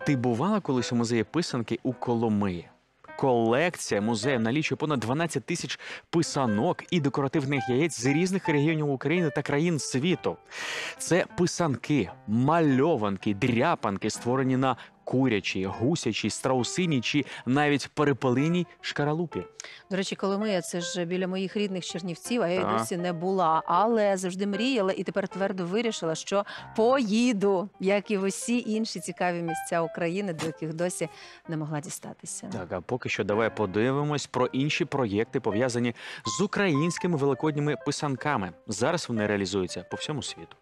Ти бувала колись у музеї писанки у Коломиї? Колекція музею налічує понад 12 тисяч писанок і декоративних яєць з різних регіонів України та країн світу. Це писанки, мальованки, дряпанки, створені на курячій, гусячій, страусиній чи навіть перепелиній шкаралупі. До речі, Коломия – це ж біля моїх рідних Чернівців, а я й досі не була. Але завжди мріяла і тепер твердо вирішила, що поїду, як і в усі інші цікаві місця України, до яких досі не могла дістатися. Так, а поки що давай подивимось про інші проєкти, пов'язані з українськими великодніми писанками. Зараз вони реалізуються по всьому світу.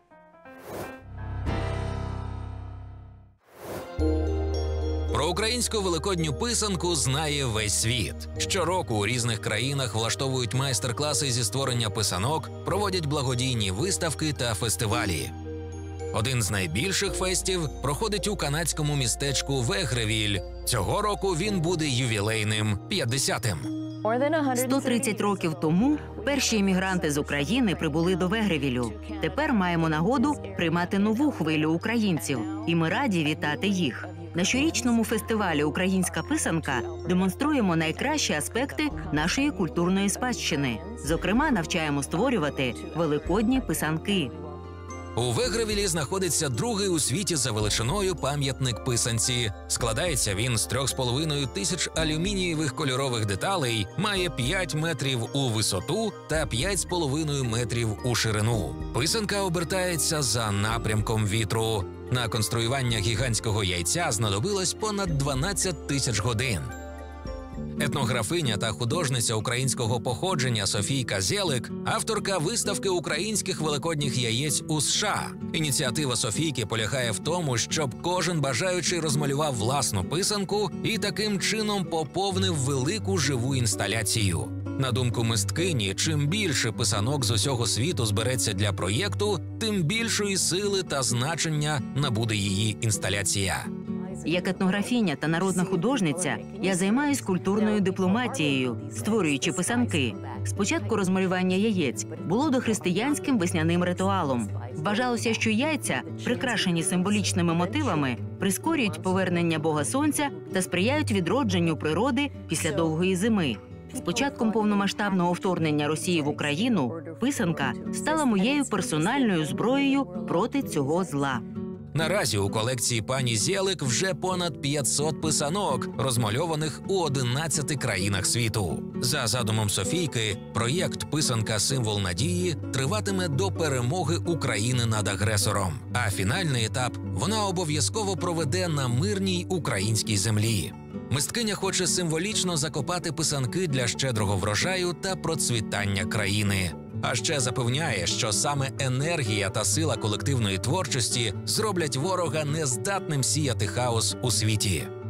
Про українську великодню писанку знає весь світ. Щороку у різних країнах влаштовують майстер-класи зі створення писанок, проводять благодійні виставки та фестивалі. Один з найбільших фестів проходить у канадському містечку Вегревіль. Цього року він буде ювілейним – 50-тим. 130 років тому перші емігранти з України прибули до Вегревілю. Тепер маємо нагоду приймати нову хвилю українців, і ми раді вітати їх. На щорічному фестивалі «Українська писанка» демонструємо найкращі аспекти нашої культурної спадщини. Зокрема, навчаємо створювати великодні писанки. У Вегревілі знаходиться другий у світі за величиною пам'ятник писанці. Складається він з 3,5 тисяч алюмінієвих кольорових деталей, має 5 метрів у висоту та 5,5 метрів у ширину. Писанка обертається за напрямком вітру. На конструювання гігантського яйця знадобилось понад 12 тисяч годин. Етнографиня та художниця українського походження Софійка Зєлик – авторка виставки українських великодніх яєць у США. Ініціатива Софійки полягає в тому, щоб кожен бажаючий розмалював власну писанку і таким чином поповнив велику живу інсталяцію. На думку мисткині, чим більше писанок з усього світу збереться для проєкту, тим більшої сили та значення набуде її інсталяція. Як етнографіня та народна художниця, я займаюсь культурною дипломатією, створюючи писанки. Спочатку розмалювання яєць було дохристиянським весняним ритуалом. Вважалося, що яйця, прикрашені символічними мотивами, прискорюють повернення Бога Сонця та сприяють відродженню природи після довгої зими. З початком повномасштабного вторгнення Росії в Україну писанка стала моєю персональною зброєю проти цього зла. Наразі у колекції пані Зєлик вже понад 500 писанок, розмальованих у 11 країнах світу. За задумом Софійки, проєкт «Писанка – символ надії» триватиме до перемоги України над агресором. А фінальний етап вона обов'язково проведе на мирній українській землі. Мисткиня хоче символічно закопати писанки для щедрого врожаю та процвітання країни. А ще запевняє, що саме енергія та сила колективної творчості зроблять ворога нездатним сіяти хаос у світі.